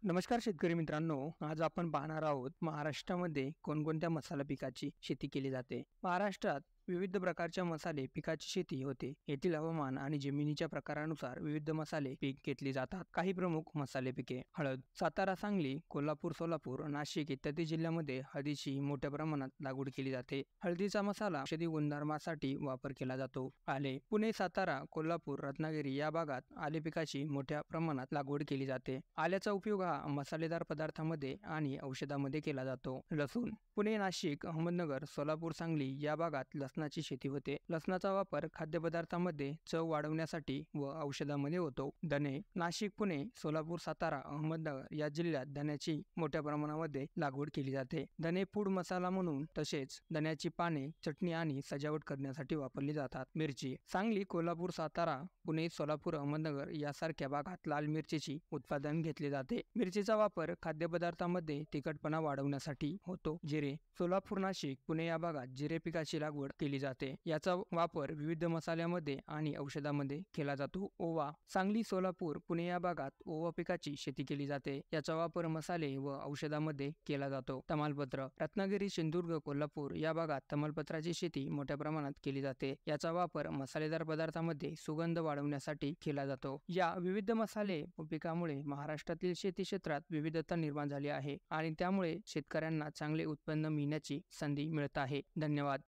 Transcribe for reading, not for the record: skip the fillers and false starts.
नमस्कार शेतकरी मित्रांनो, आज आपण पाहणार आहोत महाराष्ट्रामध्ये कोणकोणत्या मसाला पिकाची शेती केली जाते। महाराष्ट्रात विविध प्रकारच्या मसाले पिकाची शेती होते। येथील हवामान आणि जमिनीच्या प्रकारानुसार विविध मसाले पीक घेतली जातात। काही प्रमुख मसाले पिके: हळद। सातारा, सांगली, कोल्हापूर, सोलापूर, नाशिक इत्यादी जिल्ह्यांमध्ये हळदीची मोठ्या प्रमाणात लागवड केली जाते। हळदीचा मसाला औषधी गुणधर्मासाठी वापर केला जातो। आले। पुणे, सातारा, कोल्हापूर, रत्नागिरी या भागात आले पिकाची मोठ्या प्रमाणात लागवड केली जाते। आल्याचा उपयोग हा मसालेदार पदार्थांमध्ये आणि औषधामध्ये केला जातो। लसूण। पुणे, नाशिक, अहमदनगर, सोलापूर, सांगली या भागात लसणाची शेती होते। लसणाचा वापर खाद्यपदार्थांमध्ये चव वाढवण्यासाठी व औषधामध्ये होतो। धने। नाशिक, पुणे, सोलापूर, सातारा, अहमदनगर या जिल्ह्यात धन्याची मोठ्या प्रमाणामध्ये लागवड केली जाते। धने फूड मसाला म्हणून तसेच धन्याची पाने चटणी आणि सजावट करण्यासाठी वापरली जातात। मिरची। सांगली, कोल्हापूर, सातारा, पुणे, सोलापूर, अहमदनगर यासारख्या भागात लाल मिरचीची उत्पादन घेतले जाते। मिरचीचा वापर खाद्यपदार्थांमध्ये तिखटपणा वाढवण्यासाठी होतो। जिरे। सोलापूर, नाशिक, पुणे या भागात जिरे पिकाची लागवड केली जाते। याचा वापर विविध मसाल्यामध्ये आणि औषधामध्ये केला जातो। ओवा। सांगली, सोलापूर, पुणे या भागात ओवा पिकाची शेती केली जाते। याचा वापर मसाले व औषधामध्ये केला जातो। तमालपत्र। रत्नागिरी, सिंधुदुर्ग, कोल्हापूर या भागात तमालपत्राची शेती मोठ्या प्रमाणात केली जाते। याचा वापर मसालेदार पदार्थांमध्ये सुगंध वाढवण्यासाठी केला जातो। या विविध मसाले पिकामुळे महाराष्ट्रातील शेती क्षेत्रात विविधता निर्माण झाली आहे आणि त्यामुळे शेतकऱ्यांना चांगले उत्पन्न मिळण्याची संधी मिळत आहे। धन्यवाद।